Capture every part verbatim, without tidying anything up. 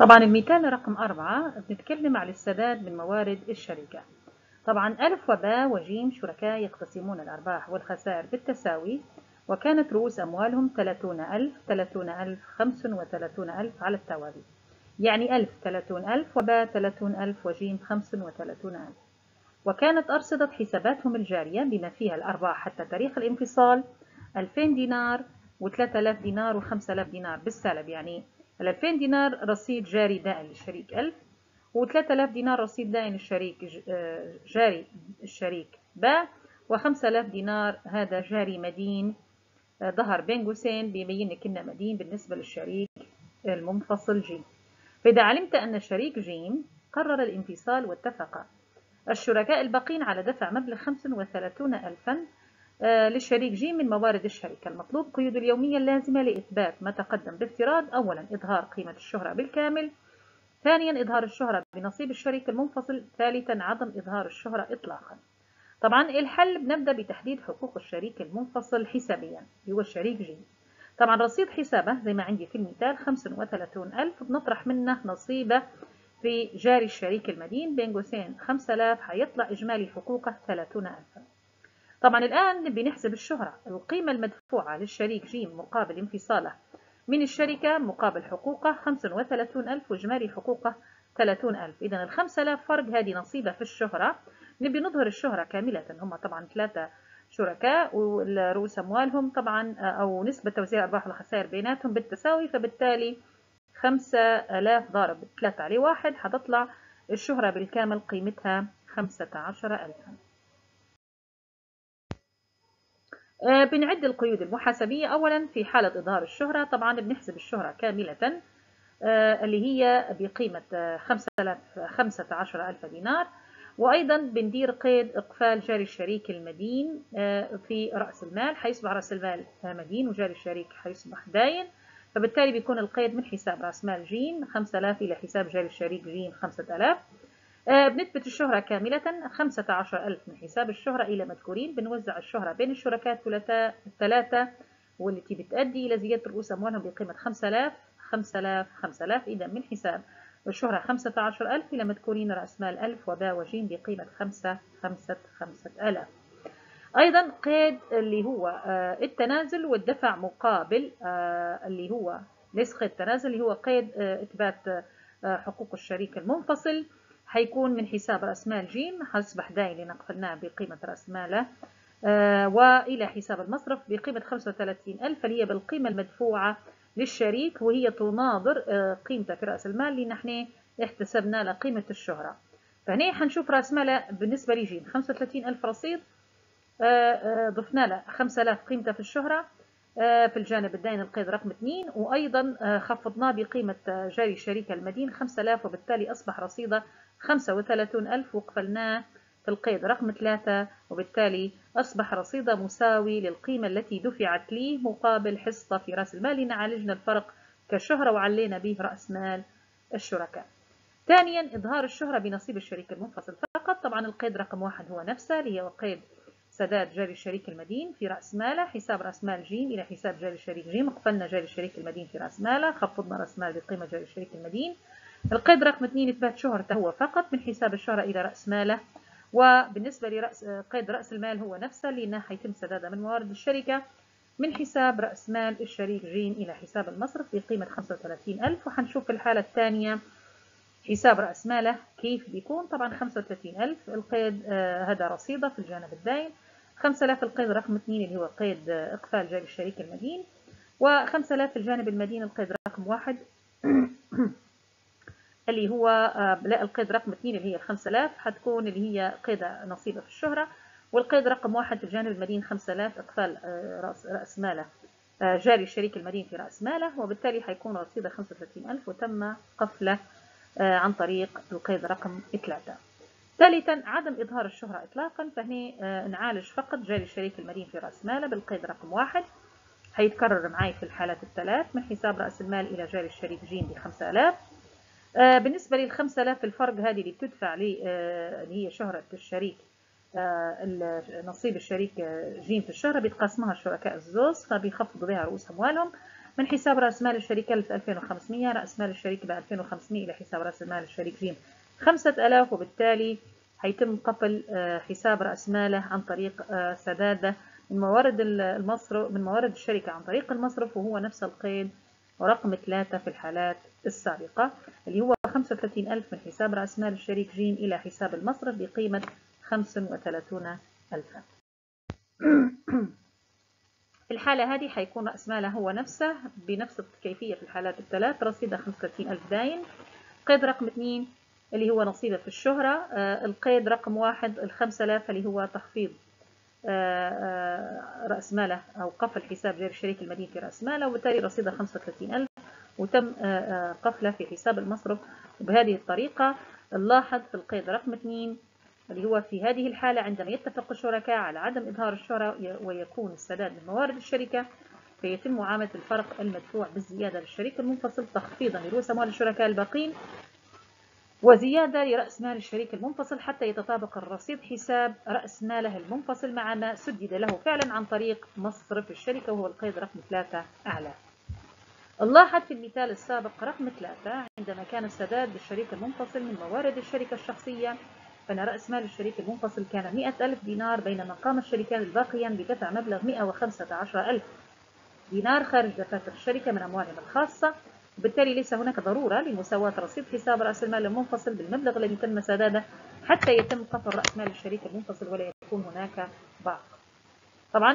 طبعا المثال رقم أربعة بنتكلم على السداد من موارد الشركة. طبعا ألف وباء وجيم شركاء يقتسمون الأرباح والخسائر بالتساوي، وكانت رؤوس أموالهم ثلاثون ألف ثلاثون ألف خمسة وثلاثون ألف على التوالي، يعني ألف ثلاثون ألف وباء ثلاثون ألف وجيم خمسة وثلاثون ألف. وكانت أرصدة حساباتهم الجارية بما فيها الأرباح حتى تاريخ الانفصال ألفين دينار وثلاثة آلاف دينار وخمسة آلاف دينار بالسالب، يعني ال ألفين دينار رصيد جاري دائن للشريك ألف، و3000 دينار رصيد دائن للشريك جاري الشريك باء، و5000 دينار هذا جاري مدين ظهر بين قوسين بيبين لك انه مدين بالنسبة للشريك المنفصل جيم. فإذا علمت أن الشريك جيم قرر الانفصال واتفق الشركاء الباقين على دفع مبلغ خمسة وثلاثين ألفا للشريك جيم من موارد الشركة، المطلوب قيود اليومية اللازمة لإثبات ما تقدم بافتراض: أولا إظهار قيمة الشهرة بالكامل، ثانيا إظهار الشهرة بنصيب الشريك المنفصل، ثالثا عدم إظهار الشهرة إطلاقا. طبعا الحل بنبدأ بتحديد حقوق الشريك المنفصل حسابيا اللي هو الشريك جيم. طبعا رصيد حسابه زي ما عندي في المثال خمسة وثلاثون ألف، بنطرح منه نصيبه في جاري الشريك المدين بين قوسين خمسة آلاف، حيطلع إجمالي حقوقه ثلاثون ألفا. طبعا الآن بنحسب الشهرة، القيمة المدفوعة للشريك جيم مقابل انفصاله من الشركة مقابل حقوقه خمسة وثلاثون ألف وإجمالي حقوقه ثلاثون ألف. إذا ال خمسة آلاف فرق هذه نصيبه في الشهرة. نبي نظهر الشهرة كاملة، هم طبعا ثلاثة شركاء ورؤوس أموالهم طبعا أو نسبة توزيع الأرباح والخسائر بيناتهم بالتساوي، فبالتالي خمسة آلاف ضارب ثلاثة على واحد حتطلع الشهرة بالكامل قيمتها خمسة عشر ألفا. بنعد القيود المحاسبية. أولا في حالة إظهار الشهرة طبعا بنحسب الشهرة كاملة اللي هي بقيمة خمسة عشر ألف دينار، وأيضا بندير قيد إقفال جاري الشريك المدين في رأس المال، حيصبح رأس المال مدين وجاري الشريك حيصبح داين، فبالتالي بيكون القيد من حساب رأس مال جيم خمسة آلاف إلى حساب جاري الشريك جيم خمسة آلاف. بنثبت الشهرة كاملة خمسة عشر ألف من حساب الشهرة إلى مذكورين، بنوزع الشهرة بين الشركاء الثلاثة والتي بتؤدي إلى زيادة رؤوس أموالهم بقيمة خمسة آلاف خمسة آلاف خمسة آلاف. إذا من حساب الشهرة خمسة عشر ألف إلى مذكورين رأس مال ألف وباء وجيم بقيمة خمسة خمسة خمسة آلاف. أيضا قيد اللي هو التنازل والدفع مقابل اللي هو ليس قيد تنازل، اللي هو قيد إثبات حقوق الشريك المنفصل، حيكون من حساب رأس مال جيم حيصبح دائن لأن قفلناه بقيمة رأس ماله، آه وإلى حساب المصرف بقيمة خمسة وثلاثين ألف اللي هي بالقيمة المدفوعة للشريك، وهي تناظر آه قيمته في رأس المال اللي نحن احتسبنا له قيمة الشهرة. فهنا حنشوف رأس ماله بالنسبة لجيم خمسة وثلاثين ألف رصيد، آه آه ضفنا له خمسة آلاف قيمته في الشهرة في الجانب الدائن القيد رقم اثنين، وأيضا خفضناه بقيمة جاري الشريك المدين خمسة آلاف، وبالتالي أصبح رصيده خمسة وثلاثون ألف، وقفلناه في القيد رقم ثلاثة، وبالتالي أصبح رصيده مساوي للقيمة التي دفعت ليه مقابل حصة في رأس المال، لأن عالجنا الفرق كشهرة وعلينا به رأس مال الشركاء. ثانيا إظهار الشهرة بنصيب الشريك المنفصل فقط. طبعا القيد رقم واحد هو نفسه اللي هو قيد سداد جاري الشريك المدين في رأس ماله، حساب رأس مال جيم إلى حساب جاري الشريك جيم، قفلنا جاري الشريك المدين في رأس ماله، خفضنا رأس مال بقيمة جاري الشريك المدين. القيد رقم اثنين إثبات شهرته هو فقط من حساب الشهرة إلى رأس ماله، وبالنسبة لرأس قيد رأس المال هو نفسه لأنه حيتم سداده من موارد الشركة من حساب رأس مال الشريك جيم إلى حساب المصرف بقيمة خمسة وثلاثين ألف. وحنشوف في الحالة الثانية حساب رأس ماله كيف بيكون. طبعا خمسة وثلاثين ألف القيد آه هذا رصيده في الجانب الدائن، خمسة آلاف القيد رقم اثنين اللي هو قيد آه إقفال جاري الشريك المدين، وخمسة آلاف في الجانب المدين القيد رقم واحد اللي هو آه لا القيد رقم اثنين اللي هي خمسة آلاف حتكون اللي هي قيد نصيبه في الشهرة، والقيد رقم واحد في الجانب المدين خمسة آلاف إقفال آه رأس, رأس ماله آه جاري الشريك المدين في رأس ماله، وبالتالي حيكون رصيده خمسة وثلاثين ألف وتم قفله عن طريق القيد رقم ثلاثة. ثالثا عدم إظهار الشهرة إطلاقا، فهني نعالج فقط جاري الشريك المدين في رأس ماله بالقيد رقم واحد، هيتكرر معي في الحالات الثلاث من حساب رأس المال إلى جاري الشريك جيم بخمسة آلاف. بالنسبة للخمسة آلاف الفرق هذه اللي بتدفع لي اللي هي شهرة الشريك نصيب الشريك جيم في الشهرة بيتقاسمها الشركاء الزوز، فبيخفضوا بها رؤوس أموالهم، من حساب رأس مال الشركة ألفين وخمسمئة، رأس مال الشركة ب ألفين وخمسمئة إلى حساب رأس مال الشريك ج خمسة آلاف، وبالتالي هيتم قفل حساب رأس ماله عن طريق سداده من موارد المصرف من موارد الشركة عن طريق المصرف، وهو نفس القيد ورقم ثلاثة في الحالات السابقة اللي هو خمسة وثلاثين ألف من حساب رأس مال الشريك ج إلى حساب المصرف بقيمة خمسة وثلاثين ألفا. في الحالة هذه حيكون رأس ماله هو نفسه بنفس الكيفية في الحالات الثلاث، رصيده خمسة وثلاثين ألف داين. قيد رقم اثنين اللي هو نصيبه في الشهرة، آه القيد رقم واحد الخمسة آلاف اللي هو تخفيض آه آه رأس ماله أو قفل حساب غير الشريك المدين في رأس ماله، وبالتالي رصيده خمسة وثلاثين ألف وتم آه قفله في حساب المصرف. وبهذه الطريقة نلاحظ في القيد رقم اثنين اللي هو في هذه الحالة عندما يتفق الشركاء على عدم إظهار الشهرة ويكون السداد من موارد الشركة، فيتم معاملة الفرق المدفوع بالزيادة للشريك المنفصل تخفيضا لرؤوس أموال الشركاء الباقين وزيادة لرأس مال الشريك المنفصل حتى يتطابق الرصيد حساب رأس ماله المنفصل مع ما سدد له فعلا عن طريق مصرف الشركة، وهو القيد رقم ثلاثة أعلى. نلاحظ في المثال السابق رقم ثلاثة عندما كان السداد للشريك المنفصل من موارد الشركة الشخصية، فإن رأس مال الشريك المنفصل كان مئة ألف دينار، بينما قام الشريكان الباقيان بدفع مبلغ مئة وخمسة عشر ألف دينار خارج دفاتر الشركة من أموالهم الخاصة، وبالتالي ليس هناك ضرورة لمساواة رصيد حساب رأس المال المنفصل بالمبلغ الذي تم سداده حتى يتم قفل رأس مال الشريك المنفصل ولا يكون هناك ضعف. طبعا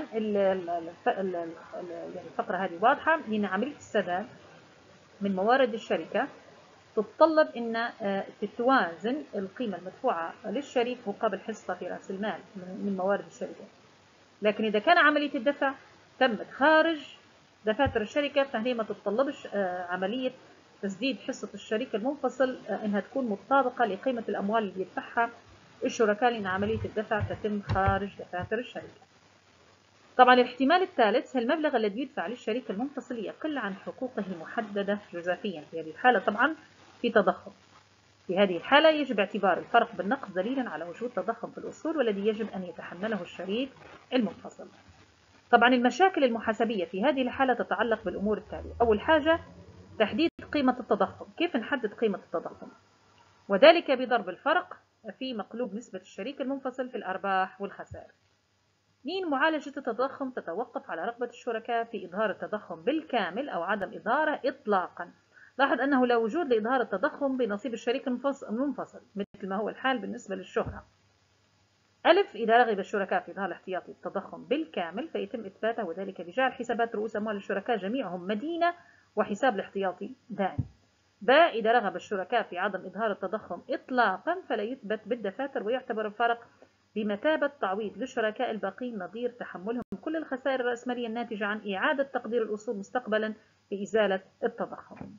الفقرة هذه واضحة لأن عملية السداد من موارد الشركة تتطلب أن تتوازن القيمة المدفوعة للشريك مقابل حصة في رأس المال من موارد الشركة، لكن إذا كان عملية الدفع تمت خارج دفاتر الشركة فهي ما تتطلبش عملية تسديد حصة الشريك المنفصل أنها تكون مطابقة لقيمة الأموال اللي يدفعها الشركاء، لأن عملية الدفع تتم خارج دفاتر الشركة. طبعا الاحتمال الثالث المبلغ الذي يدفع للشريك المنفصل يقل عن حقوقه المحددة جزافيا. في هذه الحالة طبعا في تضخم، في هذه الحالة يجب اعتبار الفرق بالنقد دليلا على وجود تضخم في الأصول والذي يجب أن يتحمله الشريك المنفصل. طبعا المشاكل المحاسبية في هذه الحالة تتعلق بالأمور التالية. أول حاجة تحديد قيمة التضخم. كيف نحدد قيمة التضخم؟ وذلك بضرب الفرق في مقلوب نسبة الشريك المنفصل في الأرباح والخسائر. اثنين معالجة التضخم تتوقف على رغبة الشركاء في إظهار التضخم بالكامل أو عدم إظهاره إطلاقا. لاحظ أنه لا وجود لإظهار التضخم بنصيب الشريك المنفصل مثل ما هو الحال بالنسبة للشهرة. ألف إذا رغب الشركاء في إظهار احتياطي التضخم بالكامل فيتم إثباته، وذلك بجعل حسابات رؤوس أموال الشركاء جميعهم مدينة وحساب الاحتياطي دائم. باء إذا رغب الشركاء في عدم إظهار التضخم إطلاقا فلا يثبت بالدفاتر ويعتبر الفرق بمثابة تعويض للشركاء الباقين نظير تحملهم كل الخسائر الرأسمالية الناتجة عن إعادة تقدير الأصول مستقبلا لإزالة التضخم.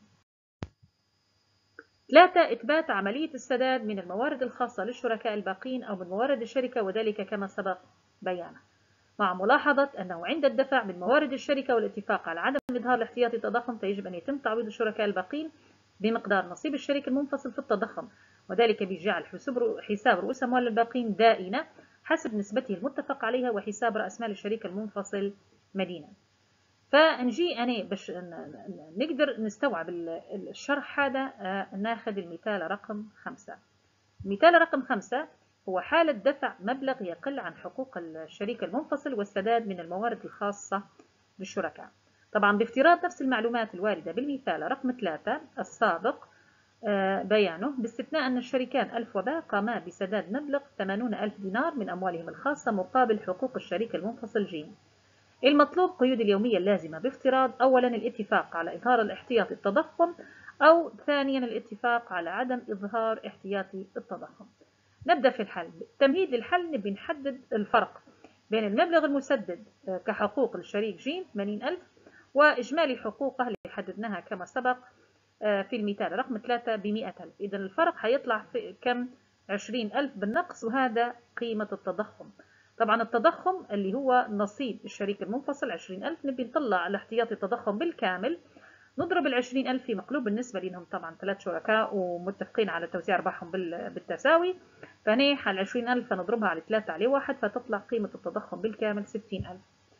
ثلاثة إثبات عملية السداد من الموارد الخاصة للشركاء الباقين أو من موارد الشركة، وذلك كما سبق بيانه، مع ملاحظة أنه عند الدفع من موارد الشركة والاتفاق على عدم إظهار الاحتياطي التضخم فيجب أن يتم تعويض الشركاء الباقين بمقدار نصيب الشريك المنفصل في التضخم، وذلك بجعل حساب رؤوس أموال الباقين دائنة حسب نسبته المتفق عليها وحساب رأس مال الشريك المنفصل مدينة. فنجي أنا باش نقدر نستوعب الشرح هذا ناخذ المثال رقم خمسة. المثال رقم خمسة هو حالة دفع مبلغ يقل عن حقوق الشريك المنفصل والسداد من الموارد الخاصة بالشركاء. طبعا بافتراض نفس المعلومات الواردة بالمثال رقم ثلاثة السابق بيانه، باستثناء أن الشريكان ألف وباء قاما بسداد مبلغ ثمانين ألف دينار من أموالهم الخاصة مقابل حقوق الشريك المنفصل جيم. المطلوب قيود اليومية اللازمة بافتراض أولا الاتفاق على إظهار الاحتياطي التضخم، أو ثانيا الاتفاق على عدم إظهار احتياطي التضخم. نبدأ في الحل. تمهيد للحل نبي نحدد الفرق بين المبلغ المسدد كحقوق الشريك جيم ثمانين ألف وإجمالي حقوقه اللي حددناها كما سبق في المثال رقم ثلاثة بمئة ألف. إذا الفرق هيطلع في كم؟ عشرين ألف بالنقص، وهذا قيمة التضخم. طبعا التضخم اللي هو نصيب الشريك المنفصل عشرين ألف، نبي نطلع الاحتياطي التضخم بالكامل، نضرب العشرين ألف في مقلوب بالنسبة لأنهم طبعا ثلاث شركاء ومتفقين على توزيع أرباحهم بالتساوي، فهنا العشرين ألف نضربها على ثلاثة على واحد فتطلع قيمة التضخم بالكامل ستين ألف.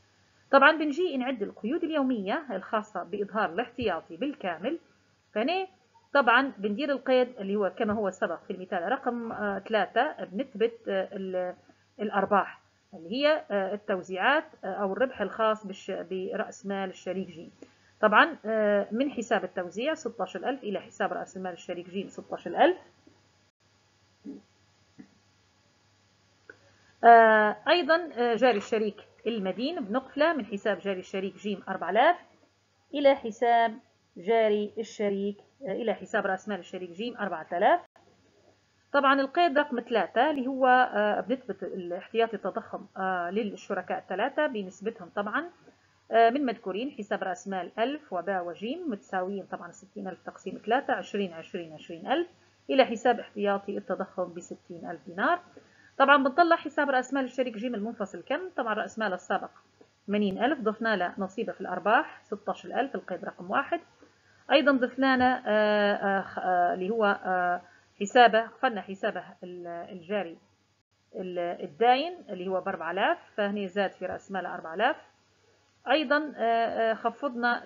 طبعا بنجي نعد القيود اليومية الخاصة بإظهار الاحتياطي بالكامل. فهنا طبعا بندير القيد اللي هو كما هو سبق في المثال رقم ثلاثة، بنثبت الأرباح اللي هي التوزيعات أو الربح الخاص برأس مال الشريك ج. طبعا من حساب التوزيع ستة عشر ألف إلى حساب رأس المال الشريك ج ستة عشر ألف. أيضا جاري الشريك المدين بنقفله من حساب جاري الشريك ج أربعة آلاف إلى حساب جاري الشريك إلى حساب رأس مال الشريك ج أربعة آلاف. طبعا القيد رقم ثلاثة اللي هو بنثبت الاحتياطي التضخم للشركاء الثلاثة بنسبتهم طبعا من مذكورين حساب رأس مال ألف وباء وجيم متساويين طبعا ستين ألف تقسيم ثلاثة عشرين عشرين عشرين ألف إلى حساب احتياطي التضخم بستين ألف دينار. طبعا بنطلع حساب رأس مال الشريك ج المنفصل كم؟ طبعا رأس مال السابق ثمانين ألف، ضفنا له نصيبه في الأرباح ستة عشر ألف القيد رقم واحد. أيضا ضفنا له اللي هو حسابه قفلنا حسابه الجاري الداين اللي هو ب أربعة آلاف، فهنا زاد في رأس ماله أربعة آلاف. أيضا خفضنا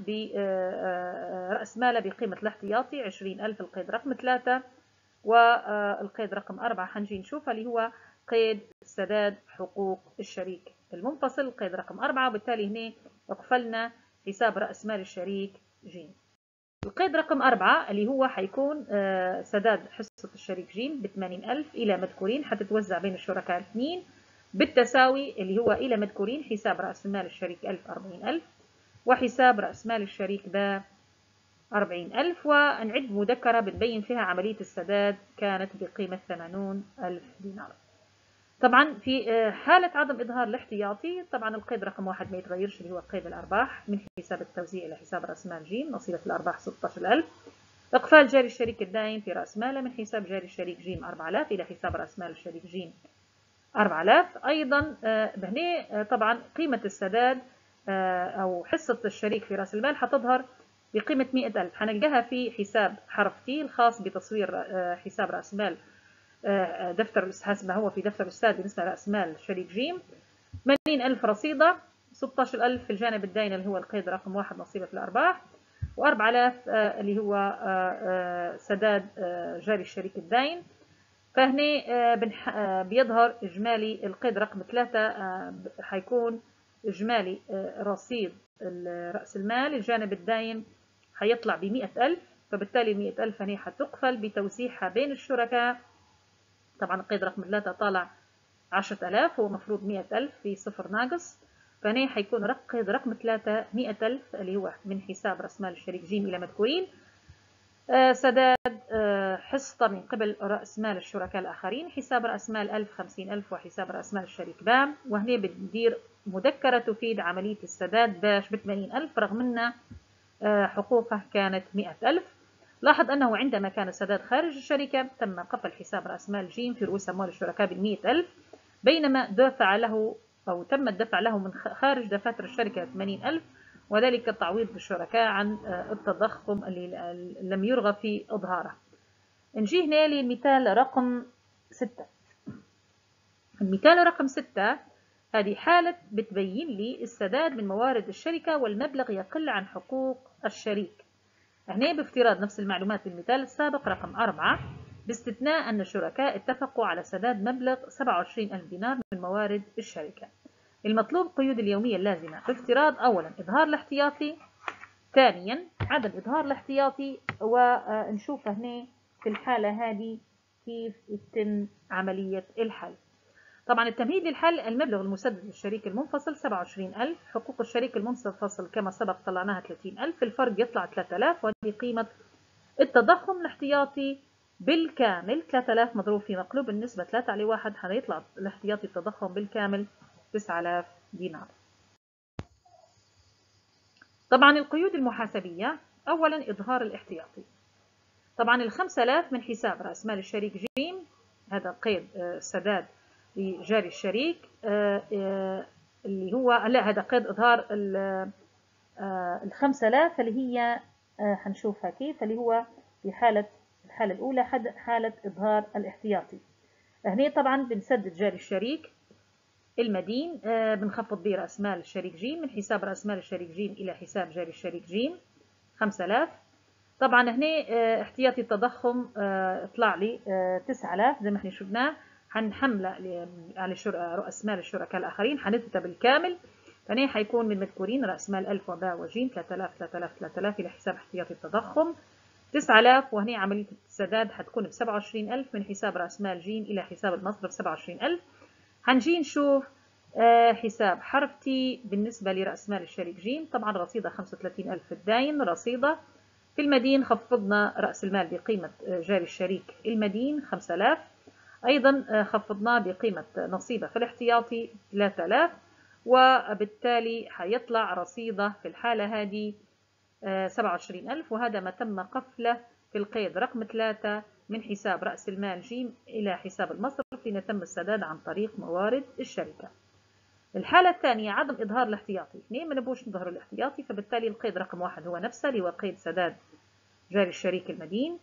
برأس ماله بقيمة الاحتياطي عشرين ألف القيد رقم ثلاثة، والقيد رقم أربعة حنجي نشوفها اللي هو قيد سداد حقوق الشريك المنفصل القيد رقم أربعة، وبالتالي هنا قفلنا حساب رأس مال الشريك ج. القيد رقم أربعة اللي هو حيكون سداد حصة الشريك ج ب ثمانين ألف إلى مذكورين حتتوزع بين الشركاء الاثنين بالتساوي، اللي هو إلى مذكورين حساب رأس مال الشريك ألف أربعين ألف وحساب رأس مال الشريك ب أربعين ألف، ونعد مذكرة بنبين فيها عملية السداد كانت بقيمة ثمانين ألف دينار. طبعا في حالة عدم إظهار الاحتياطي طبعا القيد رقم واحد ما يتغيرش اللي هو قيد الأرباح من حساب التوزيع إلى حساب رأس مال ج نصيبة الأرباح ستة عشر ألف. إقفال جاري الشريك الدائن في رأس ماله من حساب جاري الشريك ج أربعة آلاف إلى حساب رأس مال الشريك ج أربعة آلاف. أيضا هنا طبعا قيمة السداد أو حصة الشريك في رأس المال حتظهر بقيمة مئة ألف، حنلقاها في حساب حرف تي الخاص بتصوير حساب رأس مال دفتر حسب ما هو في دفتر الأستاذ بالنسبة لرأس مال شريك ج ثمانين ألف رصيدة، ستة عشر ألف في الجانب الدائن اللي هو القيد رقم واحد نصيبة في الأرباح، وأربعة آلاف اللي هو سداد جاري الشريك الدائن. فهنا بيظهر إجمالي القيد رقم ثلاثة حيكون إجمالي رصيد رأس المال الجانب الدائن حيطلع بمئة ألف، فبالتالي مئة ألف هنا حتقفل بتوزيعها بين الشركاء. طبعا القيد رقم ثلاثة طالع عشرة آلاف، هو مفروض مئة ألف في صفر ناقص، فهنا حيكون قيد رقم ثلاثة مئة ألف اللي هو من حساب رأس مال الشريك ج إلى مذكورين سداد حصة من قبل رأس مال الشركاء الآخرين حساب رأس مال ألف خمسين ألف وحساب رأس مال الشريك بام، وهنا بندير مذكرة تفيد عملية السداد باش ب ثمانين ألف رغم أن حقوقه كانت مئة ألف. لاحظ أنه عندما كان السداد خارج الشركة تم قفل حساب رأس مال ج في رؤوس أموال الشركاء بالمئة ألف، بينما دفع له أو تم الدفع له من خارج دفاتر الشركة ثمانين ألف، وذلك التعويض بالشركاء عن التضخم اللي لم يرغب في إظهاره. نجي هنا للمثال رقم ستة. المثال رقم ستة هذه حالة بتبين لي السداد من موارد الشركة والمبلغ يقل عن حقوق الشريك. هنا بافتراض نفس المعلومات المثال السابق رقم أربعة، باستثناء أن الشركاء اتفقوا على سداد مبلغ سبعة وعشرين ألف دينار من موارد الشركة. المطلوب قيود اليومية اللازمة بافتراض أولا إظهار الاحتياطي، ثانيا عدم إظهار الاحتياطي، ونشوف هنا في الحالة هذه كيف يتم عملية الحل. طبعا التمهيد للحل المبلغ المسدد للشريك المنفصل سبعة وعشرين ألف، حقوق الشريك المنفصل كما سبق طلعناها ثلاثين ألف، الفرق يطلع ثلاثة آلاف، وهذه قيمة التضخم الاحتياطي بالكامل ثلاثة آلاف مضروب في مقلوب النسبة ثلاثة على واحد حيطلع الاحتياطي التضخم بالكامل تسعة آلاف دينار. طبعا القيود المحاسبية أولا إظهار الاحتياطي. طبعا الخمسة آلاف من حساب رأس مال الشريك ج، هذا قيد سداد لجاري الشريك اللي هو لا هذا قيد إظهار الخمسة آلاف اللي هي هنشوفها كيف، اللي هو في حالة الحالة الأولى حالة إظهار الاحتياطي. هنا طبعا بنسدد جاري الشريك المدين بنخفض به رأس مال الشريك ج من حساب رأس مال الشريك ج إلى حساب جاري الشريك ج خمسة آلاف. طبعا هنا احتياطي التضخم طلع لي تسعة آلاف زي ما احنا شفناه، هنحمله على رأس مال الشركاء الآخرين حندفته بالكامل. فهنا حيكون من مذكورين رأس مال ألف وباء وجيم ثلاثة آلاف ثلاثة آلاف ثلاثة آلاف إلى حساب احتياطي التضخم تسعة آلاف، وهنا عملية السداد حتكون ب سبعة وعشرين ألف من حساب رأس مال جيم إلى حساب المصرف سبعة وعشرين ألف. هنجي نشوف حساب حرف تي بالنسبة لرأس مال الشريك جيم. طبعا رصيدة خمسة وثلاثين ألف في الداين رصيدة. في المدين خفضنا رأس المال بقيمة جاري الشريك المدين خمسة آلاف، أيضا خفضناه بقيمة نصيبه في الاحتياطي ثلاثة آلاف، وبالتالي حيطلع رصيده في الحالة هذه سبعة وعشرين ألف، وهذا ما تم قفله في القيد رقم ثلاثة من حساب رأس المال جيم إلى حساب المصرف ليتم السداد عن طريق موارد الشركة. الحالة الثانية عدم إظهار الاحتياطي، اثنين ما نبوش نظهر الاحتياطي، فبالتالي القيد رقم واحد هو نفسه اللي هو قيد سداد جاري الشريك المدين.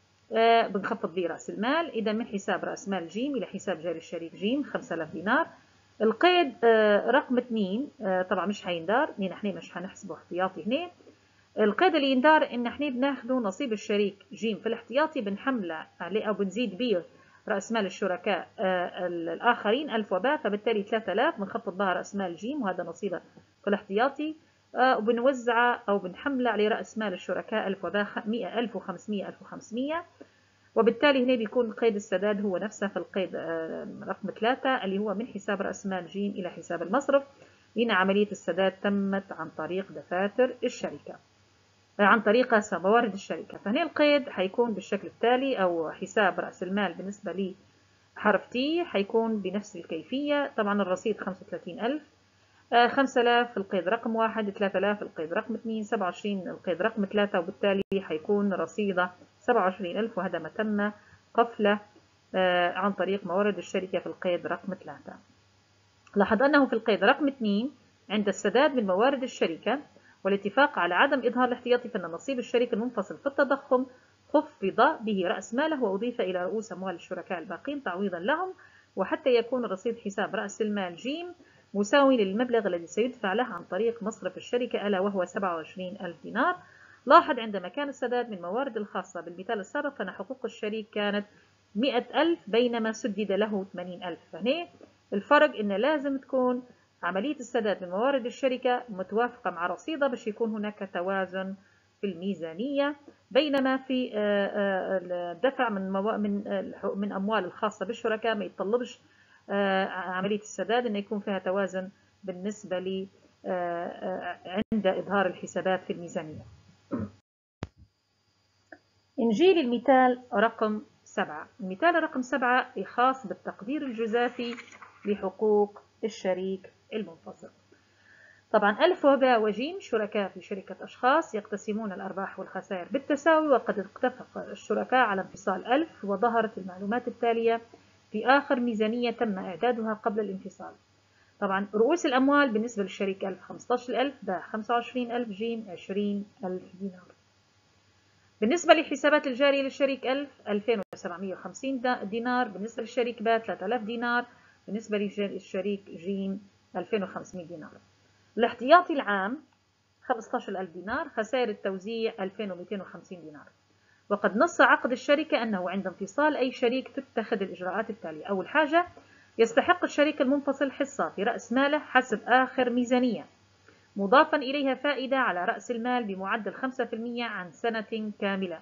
آه بنخفض به رأس المال إذا من حساب رأس مال جيم إلى حساب جاري الشريك جيم خمسة آلاف دينار. القيد آه رقم اثنين آه طبعا مش حيندار لأن احنا مش هنحسبه احتياطي هنا. القيد اللي يندار ان احنا بناخده نصيب الشريك جيم في الاحتياطي بنحمله عليه او بنزيد به رأس مال الشركاء آه الآخرين ألف وباء، فبالتالي ثلاثة آلاف بنخفض بها رأس مال جيم وهذا نصيبه في الاحتياطي، آه وبنوزعه أو بنحمله على رأس مال الشركاء ألف وباء مئة ألف وخمسمئة ألف وخمسمئة، وبالتالي هنا بيكون قيد السداد هو نفسه في القيد آه رقم ثلاثة اللي هو من حساب رأس مال جيم إلى حساب المصرف، لأن عملية السداد تمت عن طريق دفاتر الشركة عن طريق موارد الشركة. فهنا القيد حيكون بالشكل التالي، أو حساب رأس المال بالنسبة لي حرف تي حيكون بنفس الكيفية. طبعا الرصيد خمسة وثلاثين ألف، خمسة آلاف القيد رقم واحد، ثلاثة آلاف القيد رقم اثنين، سبعة وعشرين القيد رقم ثلاثة، وبالتالي حيكون رصيده سبعة وعشرين ألف، وهذا ما تم قفله عن طريق موارد الشركة في القيد رقم ثلاثة. لاحظ أنه في القيد رقم اثنين عند السداد من موارد الشركة والاتفاق على عدم إظهار الاحتياطي فإن نصيب الشريك المنفصل في التضخم خفض به رأس ماله وأضيف إلى رؤوس أموال الشركاء الباقين تعويضا لهم، وحتى يكون رصيد حساب رأس المال جيم مساوي للمبلغ الذي سيدفع له عن طريق مصرف الشركة ألا وهو سبعة وعشرين ألف دينار. لاحظ عندما كان السداد من موارد الخاصة بالمثال السابق فإن حقوق الشريك كانت مئة ألف بينما سدد له ثمانين ألف. فهنا الفرق إن لازم تكون عملية السداد من موارد الشركة متوافقة مع رصيدة باش يكون هناك توازن في الميزانية، بينما في الدفع من من من أموال الخاصة بالشركاء ما يتطلبش عملية السداد إنه يكون فيها توازن بالنسبة ل عند إظهار الحسابات في الميزانية. نجي للمثال رقم سبعة. المثال رقم سبعة خاص بالتقدير الجزافي لحقوق الشريك المنفصل. طبعا ألف وباء وجيم شركاء في شركة أشخاص يقتسمون الأرباح والخسائر بالتساوي، وقد اتفق الشركاء على انفصال ألف، وظهرت المعلومات التالية في آخر ميزانية تم إعدادها قبل الانفصال. طبعا رؤوس الأموال بالنسبة للشريك ألف خمسة عشر ألف، باء خمسة وعشرين ألف، جيم عشرين ألف دينار. بالنسبة للحسابات الجارية للشريك ألف ألفين وسبعمئة وخمسين دينار، بالنسبة للشريك باء ثلاثة آلاف دينار، بالنسبة للشريك جيم ألفين وخمسمئة دينار. الاحتياطي العام خمسة عشر ألف دينار، خسائر التوزيع ألفين ومئتين وخمسين دينار. وقد نص عقد الشركة أنه عند انفصال أي شريك تتخذ الإجراءات التالية. أول حاجة، يستحق الشريك المنفصل حصة في رأس ماله حسب آخر ميزانية، مضافا إليها فائدة على رأس المال بمعدل خمسة بالمئة عن سنة كاملة.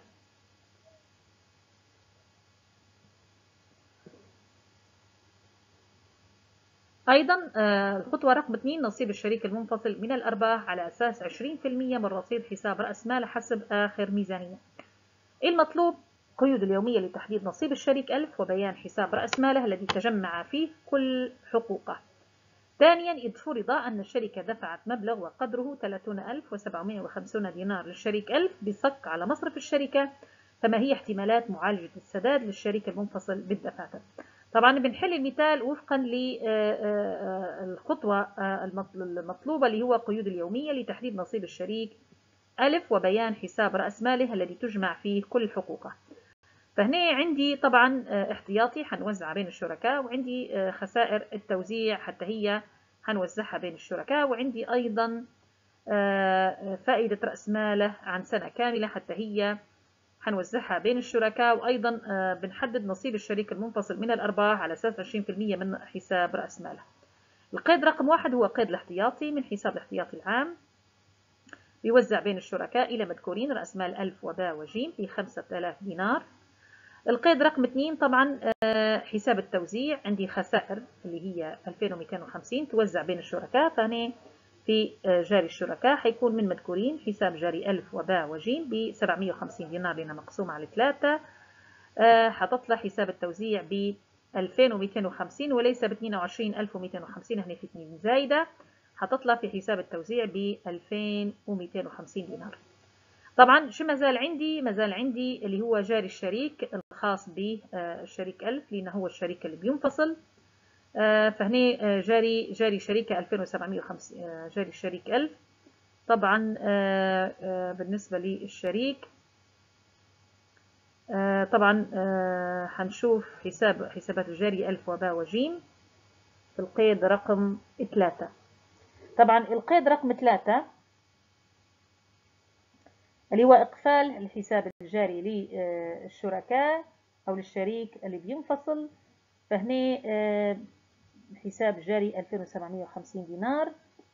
أيضا الخطوة رقم اثنين، نصيب الشريك المنفصل من الأرباح على أساس عشرين بالمئة من رصيد حساب رأس ماله حسب آخر ميزانية. المطلوب قيود اليومية لتحديد نصيب الشريك ألف وبيان حساب رأس ماله الذي تجمع فيه كل حقوقه. ثانيا، إذ فرض أن الشركة دفعت مبلغ وقدره ثلاثين ألف وسبعمئة وخمسين دينار للشريك ألف بصك على مصرف الشركة، فما هي احتمالات معالجة السداد للشريك المنفصل بالدفاتر؟ طبعا بنحل المثال وفقا للخطوة المطلوبة اللي هو قيود اليومية لتحديد نصيب الشريك ألف وبيان حساب رأس ماله الذي تجمع فيه كل حقوقه. فهنا عندي طبعا احتياطي حنوزع بين الشركاء، وعندي خسائر التوزيع حتى هي حنوزعها بين الشركاء، وعندي أيضا فائدة رأس ماله عن سنة كاملة حتى هي حنوزعها بين الشركاء، وأيضا بنحدد نصيب الشريك المنفصل من الأرباح على أساس عشرين بالمئة من حساب رأس ماله. القيد رقم واحد هو قيد الاحتياطي من حساب الاحتياطي العام، بيوزع بين الشركاء إلى مذكورين رأس مال ألف وباء وجيم في خمسة آلاف دينار. القيد رقم اثنين طبعا حساب التوزيع، عندي خسائر اللي هي ألفين ومئتين وخمسين توزع بين الشركاء، فهنا في جاري الشركاء حيكون من مذكورين حساب جاري ألف وباء وجيم ب سبعمئة وخمسين دينار لأنها مقسومة على ثلاثة، حتطلع حساب التوزيع ب ألفين ومئتين وخمسين وليس ب اثنين وعشرين ألف ومئتين وخمسين، هنا في اثنين زايدة، حتطلع في حساب التوزيع ب ألفين ومئتين وخمسين دينار. طبعا شو مازال عندي؟ مازال عندي اللي هو جاري الشريك الخاص بالشريك ألف لأنه هو الشريك اللي بينفصل، فهنا جاري جاري شريكة ألفين وسبعمئة وخمسين، جاري الشريك ألف. طبعا بالنسبة للشريك طبعا حنشوف حساب حسابات الجاري ألف وباء وجيم في القيد رقم ثلاثة. طبعا القيد رقم ثلاثة اللي هو إقفال الحساب الجاري للشركاء أو للشريك اللي بينفصل، فهنا حساب جاري ألفين وسبعمئة وخمسين دينار.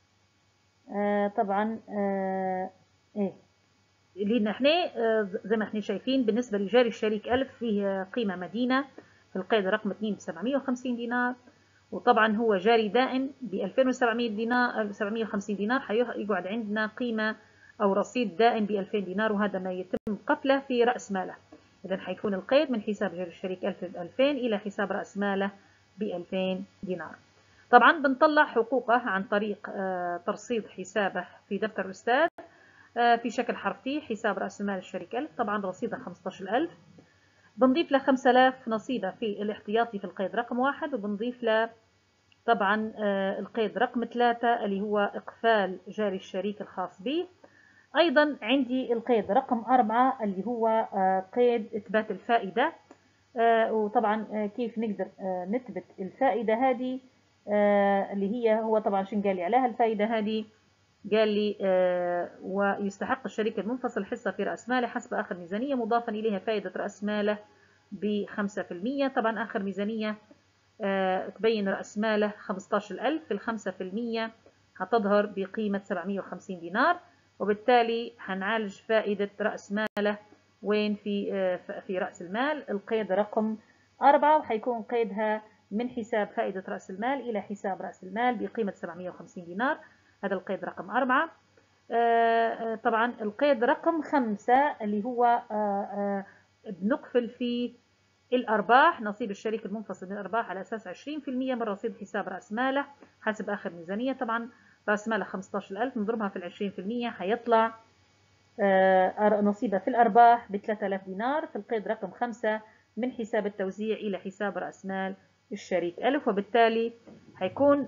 طبعا إيه لأن احنا زي ما احنا شايفين بالنسبة لجاري الشريك ألف فيه قيمة مدينة في القيد رقم اثنين ب سبعمئة وخمسين دينار، وطبعا هو جاري دائم ب ألفين وسبعمئة دينار سبعمئة وخمسين دينار، حيقعد عندنا قيمة أو رصيد دائم ب ألفين دينار، وهذا ما يتم قفله في رأس ماله. إذا حيكون القيد من حساب جاري الشريك ألف ب ألفين إلى حساب رأس ماله ب ألفين دينار. طبعا بنطلع حقوقه عن طريق ترصيد حسابه في دفتر الأستاذ في شكل حرفي حساب رأس مال الشريك ألف، طبعا رصيده خمسة عشر ألف. بنضيف له خمسة آلاف نصيبه في الاحتياطي في القيد رقم واحد، وبنضيف له طبعا القيد رقم ثلاثة اللي هو إقفال جاري الشريك الخاص به. أيضا عندي القيد رقم أربعة اللي هو قيد إثبات الفائدة، وطبعا كيف نقدر نثبت الفائدة هذه اللي هي هو طبعا شن قال لي عليها الفائدة هذه؟ قال لي آه ويستحق الشريك المنفصل حصة في رأس ماله حسب آخر ميزانية مضافا إليها فائدة رأس ماله بخمسة في المئة. طبعا آخر ميزانية آه تبين رأس ماله خمسة عشر ألف، في الخمسة في المئة هتظهر بقيمة سبعمئة وخمسين دينار، وبالتالي هنعالج فائدة رأس ماله وين؟ في آه في رأس المال القيد رقم أربعة، وحيكون قيدها من حساب فائدة رأس المال إلى حساب رأس المال بقيمة سبعمئة وخمسين دينار. هذا القيد رقم أربعة. طبعا القيد رقم خمسة اللي هو بنقفل فيه الأرباح، نصيب الشريك المنفصل من الأرباح على أساس عشرين بالمئة من رصيد حساب رأس ماله حسب آخر ميزانية. طبعا رأس ماله خمسة عشر ألف نضربها في العشرين بالمئة حيطلع نصيبه في الأرباح ب ثلاثة آلاف دينار في القيد رقم خمسة من حساب التوزيع إلى حساب رأس مال الشريك ألف، وبالتالي حيكون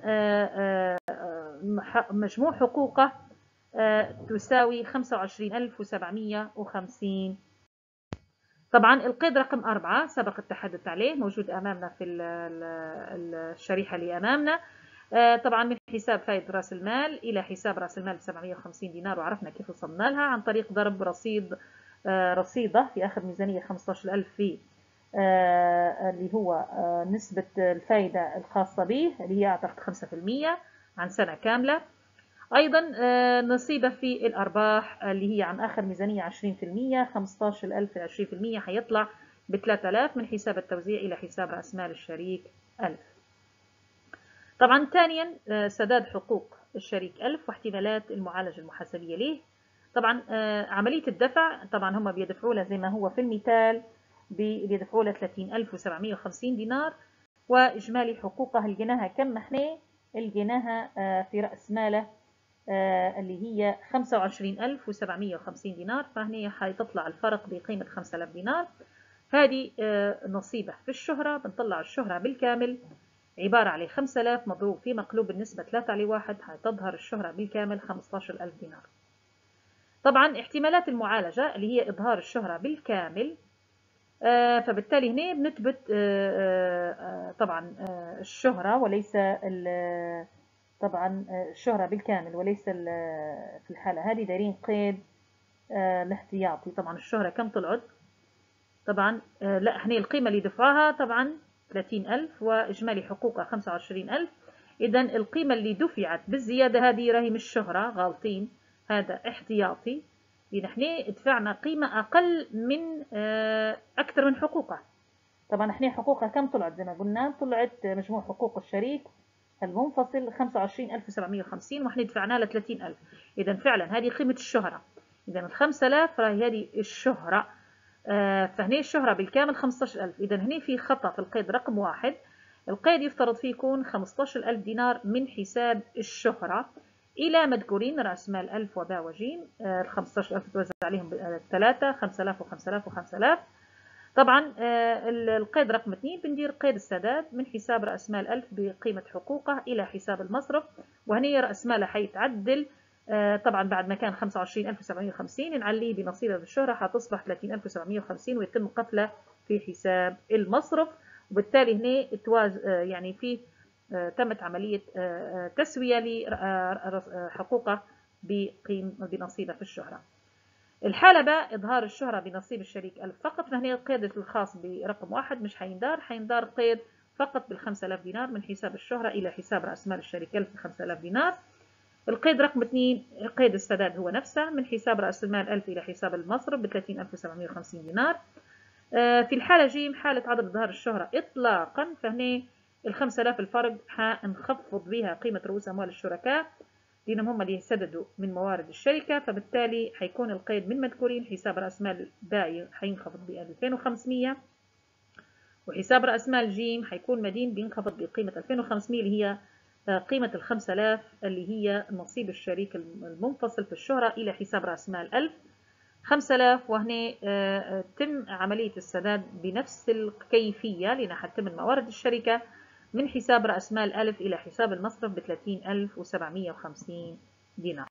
مجموع حقوقه تساوي خمسة وعشرين ألف وسبعمئة وخمسين. طبعا القيد رقم أربعة سبق التحدث عليه، موجود أمامنا في الشريحة اللي أمامنا. طبعا من حساب فائدة رأس المال إلى حساب رأس المال ب سبعمئة وخمسين دينار، وعرفنا كيف وصلنا لها عن طريق ضرب رصيد رصيده في آخر ميزانية خمسة عشر ألف في اللي هو نسبة الفائدة الخاصة به اللي هي أعتقد خمسة بالمئة عن سنة كاملة. أيضا نصيبه في الأرباح اللي هي عن آخر ميزانية عشرين بالمئة، خمسة عشر ألف في عشرين بالمئة حيطلع ب ثلاثة آلاف من حساب التوزيع إلى حساب رأس مال الشريك ألف. طبعا ثانيا سداد حقوق الشريك ألف واحتمالات المعالجة المحاسبية له. طبعا عملية الدفع طبعا هم بيدفعوا له زي ما هو في المثال، بيدفعوا له ثلاثين ألف وسبعمئة وخمسين دينار، وإجمالي حقوقه لقيناها كم احنا؟ لقيناها في رأس ماله اللي هي خمسة وعشرين ألف وسبعمئة وخمسين دينار، فهنا حيطلع الفرق بقيمة خمسة آلاف دينار. هذه نصيبه في الشهرة، بنطلع الشهرة بالكامل عبارة على خمسة آلاف مضروب في مقلوب بالنسبة ثلاثة على واحد، حتظهر الشهرة بالكامل خمسة عشر ألف دينار. طبعا احتمالات المعالجة اللي هي إظهار الشهرة بالكامل فبالتالي هنا بنثبت طبعا الشهرة وليس طبعا الشهرة بالكامل وليس في الحالة هذه دايرين قيد الاحتياطي. طبعا الشهرة كم طلعت؟ طبعا لا هنا القيمة اللي دفعها طبعا ثلاثين ألف وإجمالي حقوقها خمسة وعشرين ألف. إذا القيمة اللي دفعت بالزيادة هذه راهي مش شهرة، غالطين، هذا احتياطي، لأن احنا دفعنا قيمة أقل من أكثر من حقوقها. طبعا احنا حقوقها كم طلعت؟ زي ما قلنا طلعت مجموع حقوق الشريك المنفصل خمسة وعشرين ألف وسبعمئة وخمسين واحنا دفعنا له ثلاثين ألف. إذا فعلا هذه قيمة الشهرة. إذا ال خمسة آلاف راهي هذه الشهرة. آه فهنا الشهرة بالكامل خمسة عشر ألف. إذا هنا في خطأ في القيد رقم واحد. القيد يفترض فيه يكون خمسة عشر ألف دينار من حساب الشهرة إلى مذكورين رأس مال ألف وباء وجيم. آه ال خمسة عشر ألف توزع عليهم ثلاثة، خمسة آلاف وخمسة آلاف وخمسة آلاف. طبعا آه القيد رقم اثنين بندير قيد السداد من حساب رأس مال ألف بقيمة حقوقه إلى حساب المصرف، وهنا رأس ماله حيتعدل. آه طبعا بعد ما كان خمسة وعشرين ألف وسبعمئة وخمسين نعليه بنصيبه بالشهرة حتصبح ثلاثين ألف وسبعمئة وخمسين ويتم قفله في حساب المصرف. وبالتالي هنا تواز آه يعني في آه تمت عملية آه تسوية لحقوقه بقيم بنصيبه في الشهرة. الحالة بقى إظهار الشهرة بنصيب الشريك ألف فقط، فهنا القيد الخاص برقم واحد مش حيندار، حيندار قيد فقط بالخمسة آلاف دينار من حساب الشهرة إلى حساب رأس مال الشريك ألف بخمسة آلاف دينار. القيد رقم اثنين قيد السداد هو نفسه من حساب رأس المال ألف إلى حساب المصرف بثلاثين ألف وسبعمئة وخمسين دينار. في الحالة جيم حالة عدم إظهار الشهرة إطلاقا، فهنا الخمسة آلاف الفرق حنخفض بها قيمة رؤوس أموال الشركاء لأنهم هم اللي يسددوا من موارد الشركة، فبالتالي حيكون القيد من مذكورين حساب رأس مال باقي حينخفض ب ألفين وخمسمئة، وحساب رأس مال جيم حيكون مدين بينخفض بقيمة ألفين وخمسمئة اللي هي قيمة ال خمسة آلاف اللي هي نصيب الشريك المنفصل في الشهرة إلى حساب رأس مال ألف خمسة آلاف. وهنا تم عملية السداد بنفس الكيفية لأنها حتتم من موارد الشركة من حساب رأس مال ألف إلى حساب المصرف بثلاثين ألف وسبعمئة وخمسين دينار.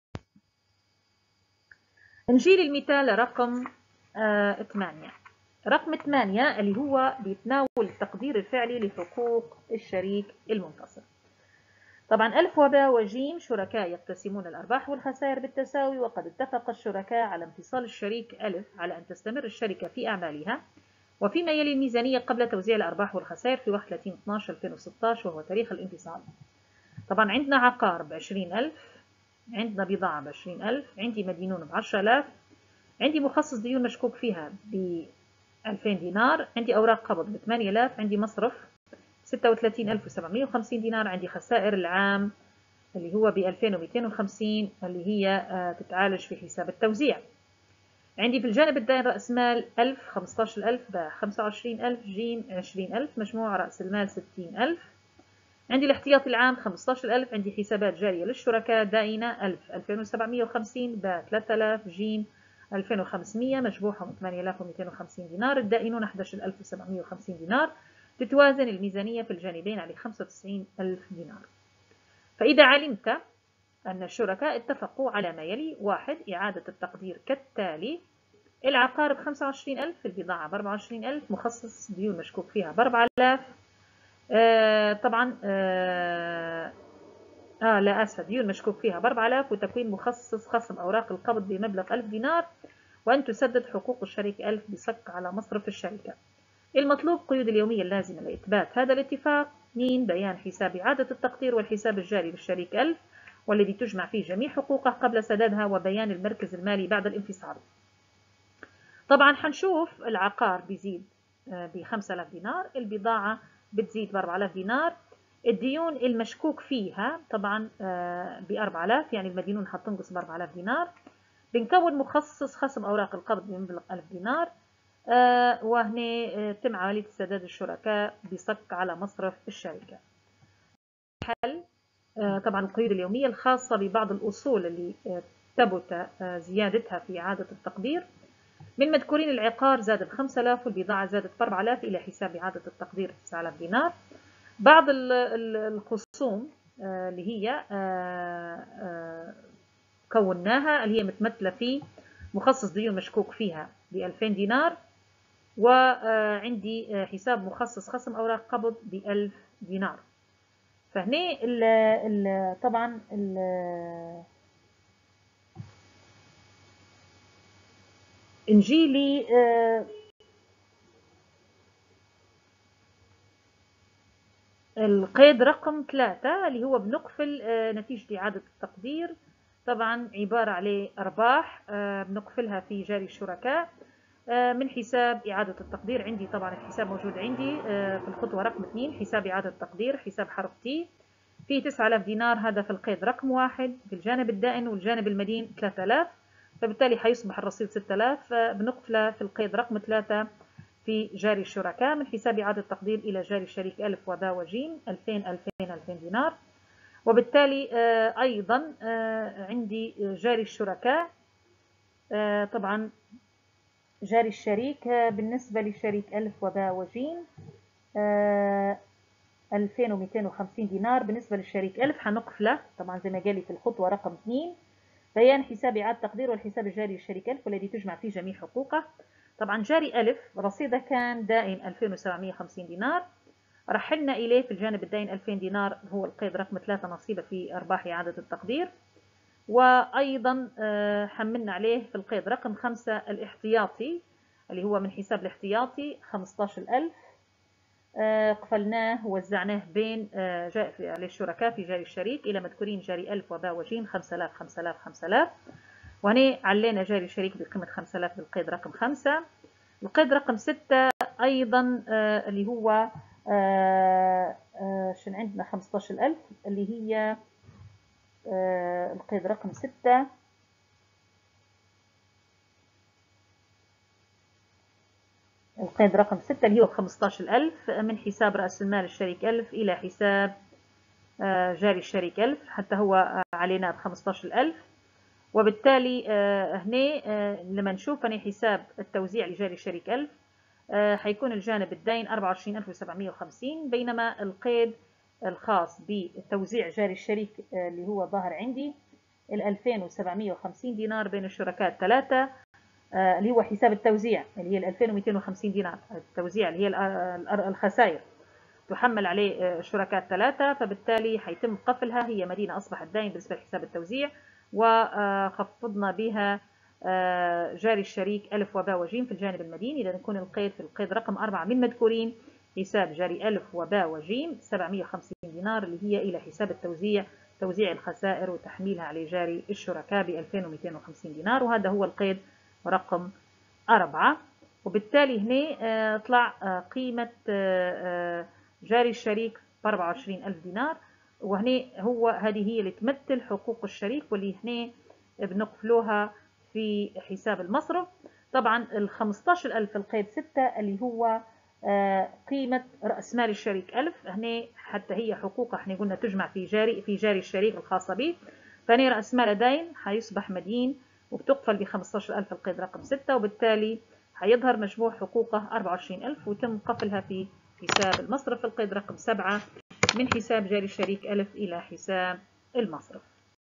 نجي للمثال رقم ثمانية. رقم ثمانية اللي هو بيتناول التقدير الفعلي لحقوق الشريك المنفصل. طبعا ألف وباء وجيم شركاء يقتسمون الأرباح والخسائر بالتساوي، وقد اتفق الشركاء على انفصال الشريك ألف على أن تستمر الشركة في أعمالها وفيما يلي الميزانية قبل توزيع الأرباح والخسائر في واحد وثلاثين اثني عشر ألفين وستة عشر وهو تاريخ الانفصال. طبعا عندنا عقار بعشرين ألف، عندنا بضاعة بعشرين ألف، عندي مدينون بعشرة آلاف، عندي مخصص ديون مشكوك فيها بألفين دينار، عندي أوراق قبض بثمانية آلاف، عندي مصرف ستة وثلاثين ألف وسبعمئة وخمسين دينار، عندي خسائر العام اللي هو بألفين ومئتين وخمسين اللي هي تتعالج في حساب التوزيع. عندي في الجانب الدائن رأس مال ألف، خمسة عشر ألف، باء خمسة وعشرين ألف، جيم عشرين ألف، مجموع رأس المال ستين ألف. عندي الاحتياطي العام خمسة عشر ألف، عندي حسابات جارية للشركاء دائنة ألف، ألفين وسبعمئة وخمسين، باء ثلاثة آلاف، جيم ألفين وخمسمئة، مجموعهم ثمانية آلاف ومئتين وخمسين دينار، الدائنون أحد عشر ألف وسبعمئة وخمسين دينار. تتوازن الميزانية في الجانبين على خمسة وتسعين ألف دينار. فإذا علمت أن الشركاء اتفقوا على ما يلي: واحد، إعادة التقدير كالتالي: العقار ب خمسة وعشرين ألف، البضاعة ب أربعة وعشرين ألف، مخصص ديون مشكوك فيها ب أربعة آلاف. آه طبعا آه, آه لا آسفة ديون مشكوك فيها ب أربعة آلاف، وتكوين مخصص خصم أوراق القبض بمبلغ ألف دينار، وأن تسدد حقوق الشريك ألف بصك على مصرف الشركة. المطلوب قيود اليومية اللازمة لإثبات هذا الاتفاق. اثنين، بيان حساب إعادة التقدير والحساب الجاري للشريك ألف والذي تجمع فيه جميع حقوقه قبل سدادها، وبيان المركز المالي بعد الانفصال. طبعا حنشوف العقار بيزيد ب خمسة آلاف دينار، البضاعة بتزيد ب أربعة آلاف دينار، الديون المشكوك فيها طبعا ب أربعة آلاف، يعني المدينون حتنقص ب أربعة آلاف دينار. بنكون مخصص خصم أوراق القبض بمبلغ ألف دينار. آه وهنا تم عملية سداد الشركاء بصك على مصرف الشركة. حل آه طبعا القيود اليومية الخاصة ببعض الأصول اللي آه ثبت آه زيادتها في إعادة التقدير. من مذكورين العقار زاد ب خمسة آلاف، والبضاعة زادت ب أربعة آلاف إلى حساب إعادة التقدير تسعة آلاف دينار. بعض الخصوم آه اللي هي آه آه كوناها اللي هي متمثلة في مخصص ديون مشكوك فيها ب ألفين دينار، وعندي حساب مخصص خصم أوراق قبض بألف دينار. فهنا ال ال طبعا ال نجي لي القيد رقم ثلاثة اللي هو بنقفل نتيجة إعادة التقدير. طبعا عبارة عليه أرباح بنقفلها في جاري الشركاء من حساب إعادة التقدير. عندي طبعا الحساب موجود عندي في الخطوة رقم اثنين، حساب إعادة التقدير، حساب حرف تي، فيه تسعة آلاف دينار، هذا في القيد رقم واحد في الجانب الدائن، والجانب المدين ثلاثة آلاف، فبالتالي حيصبح الرصيد ستة آلاف. بنقفله في القيد رقم ثلاثة في جاري الشركاء من حساب إعادة التقدير إلى جاري الشريك ألف وباء وجيم ألفين ألفين ألفين دينار. وبالتالي أيضا عندي جاري الشركاء. طبعا جاري الشريك بالنسبة للشريك ألف وباء وجيم ألفين ومئتين وخمسين دينار. بالنسبة للشريك ألف حنقفله طبعا زي ما قال لي في الخطوة رقم اثنين، بيان حساب إعادة تقدير والحساب الجاري للشريك ألف والذي تجمع فيه جميع حقوقه. طبعا جاري ألف رصيده كان دائن ألفين وسبعمئة وخمسين دينار، رحلنا إليه في الجانب الدائن ألفين دينار، هو القيد رقم ثلاثة نصيبه في أرباح إعادة التقدير. وأيضا حملنا عليه في القيد رقم خمسة الاحتياطي اللي هو من حساب الاحتياطي خمسة عشر ألف، قفلناه ووزعناه بين للشركاء في جاري الشريك إلى مذكورين جاري ألف وباء وجيم خمسة آلاف خمسة آلاف خمسة آلاف. وهنا علينا جاري الشريك بقيمة خمسة آلاف بالقيد رقم خمسة. القيد رقم ستة أيضا آه اللي هو آه آه شن عندنا خمسة عشر ألف اللي هي آه القيد رقم ستة. القيد رقم ستة اللي هو خمسة عشر ألف من حساب رأس المال الشريك ألف إلى حساب آه جاري الشريك ألف، حتى هو علينا ب خمسة عشر ألف. وبالتالي آه هنا آه لما نشوف هنا حساب التوزيع لجاري الشريك ألف آه حيكون الجانب الدين أربعة وعشرين ألف وسبعمئة وخمسين، بينما القيد الخاص بتوزيع جاري الشريك آه اللي هو ظاهر عندي ال ألفين وسبعمئة وخمسين دينار بين الشركاء الثلاثة آه اللي هو حساب التوزيع اللي هي ال ألفين ومئتين وخمسين دينار. التوزيع اللي هي الخسائر تحمل عليه الشركاء الثلاثة، فبالتالي حيتم قفلها، هي مدينة أصبحت دائن بالنسبة لحساب التوزيع، وخفضنا بها جاري الشريك ألف وباء وجيم في الجانب المدين. إذا نكون القيد في القيد رقم أربعة من مذكورين حساب جاري ألف وباء وجيم سبعمئة وخمسين دينار اللي هي إلى حساب التوزيع توزيع الخسائر وتحميلها على جاري الشركاء ب ألفين ومئتين وخمسين دينار، وهذا هو القيد رقم أربعة. وبالتالي هنا طلع قيمة جاري الشريك ب أربعة وعشرين ألف دينار، وهنا هو هذه هي اللي تمثل حقوق الشريك واللي هنا بنقفلوها في حساب المصرف. طبعا ال خمسة عشر ألف القيد ستة اللي هو قيمة رأس مال الشريك ألف، هنا حتى هي حقوقها احنا قلنا تجمع في جاري في جاري الشريك الخاصة به، فهنا رأس مال داين حيصبح مدين وبتقفل ب خمسة عشر ألف القيد رقم ستة، وبالتالي حيظهر مجموع حقوقه أربعة وعشرين ألف ويتم قفلها في حساب المصرف القيد رقم سبعة من حساب جاري الشريك ألف إلى حساب المصرف.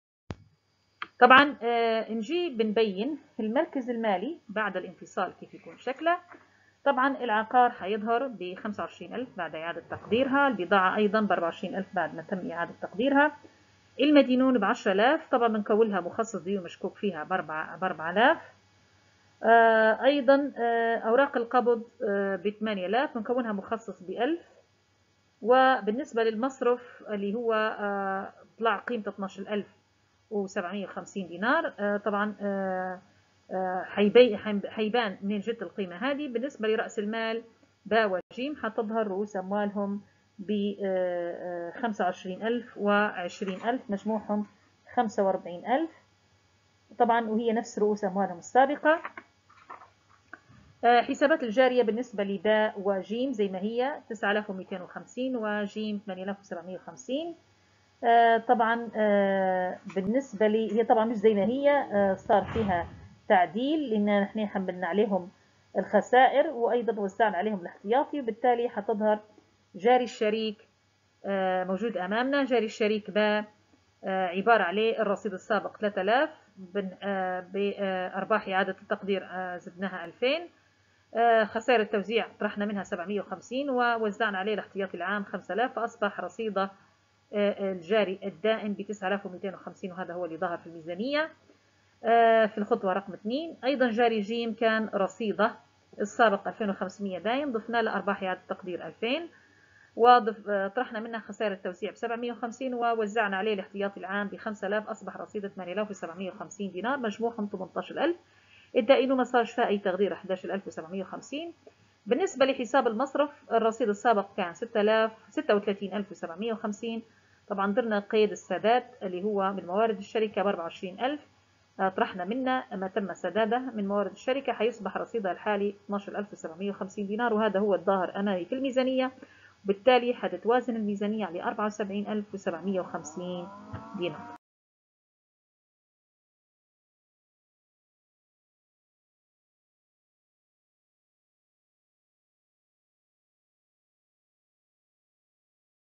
طبعا آه نجي بنبين المركز المالي بعد الانفصال كيف يكون شكله. طبعا العقار حيظهر ب خمسة وعشرين ألف بعد إعادة تقديرها، البضاعة أيضا ب أربعة وعشرين ألف بعد ما تم إعادة تقديرها، المدينون ب عشرة آلاف طبعا بنكولها مخصص ديون مشكوك فيها ب أربعة آلاف. آه أيضا آه أوراق القبض آه ب ثمانية آلاف بنكونها مخصص ب ألف. وبالنسبة للمصرف اللي هو آه طلع قيمته اثني عشر ألف وسبعمئة وخمسين دينار، آه طبعا آه آه حيبان منين جت القيمة هذه. بالنسبة لرأس المال باء وجيم حتظهر رؤوس أموالهم ب خمسة وعشرين ألف وعشرين ألف مجموعهم خمسة وأربعين ألف طبعا، وهي نفس رؤوس أموالهم السابقة. حسابات الجارية بالنسبة لباء وجيم زي ما هي تسعة آلاف ومئتين وخمسين وجيم ثمانية آلاف وسبعمئة وخمسين. طبعا بالنسبة لي هي طبعا مش زي ما هي، صار فيها تعديل لأن نحن حملنا عليهم الخسائر وأيضا وزعنا عليهم الاحتياطي، وبالتالي حتظهر جاري الشريك موجود أمامنا. جاري الشريك باء عبارة عليه الرصيد السابق ثلاثة آلاف بأرباح إعادة التقدير زدناها ألفين، خسائر التوزيع طرحنا منها سبعمئة وخمسين ووزعنا عليه الاحتياطي العام خمسة آلاف، فأصبح رصيده الجاري الدائم ب تسعة آلاف ومئتين وخمسين، وهذا هو اللي ظهر في الميزانية. في الخطوة رقم اثنين أيضا جاري جيم كان رصيده السابق ألفين وخمسمئة دايم، ضفنا له أرباح إعادة تقدير ألفين، وطرحنا منها خسائر التوزيع ب سبعمئة وخمسين ووزعنا عليه الاحتياطي العام ب خمسة آلاف، أصبح رصيده ثمانية آلاف وسبعمئة وخمسين دينار، مجموعهم ثمانية عشر ألف. الدائنون ما صارش فيها أي تغيير، أحد عشر ألف وسبعمئة وخمسين. بالنسبة لحساب المصرف الرصيد السابق كان ستة آلاف ستة وثلاثين ألف وسبعمئة وخمسين، طبعا درنا قيد السداد اللي هو من موارد الشركة ب أربعة وعشرين ألف، طرحنا منه ما تم سداده من موارد الشركة، حيصبح رصيدها الحالي اثني عشر ألف وسبعمئة وخمسين دينار، وهذا هو الظاهر أمامي في الميزانية، وبالتالي حتتوازن الميزانية على أربعة وسبعين ألف وسبعمئة وخمسين دينار.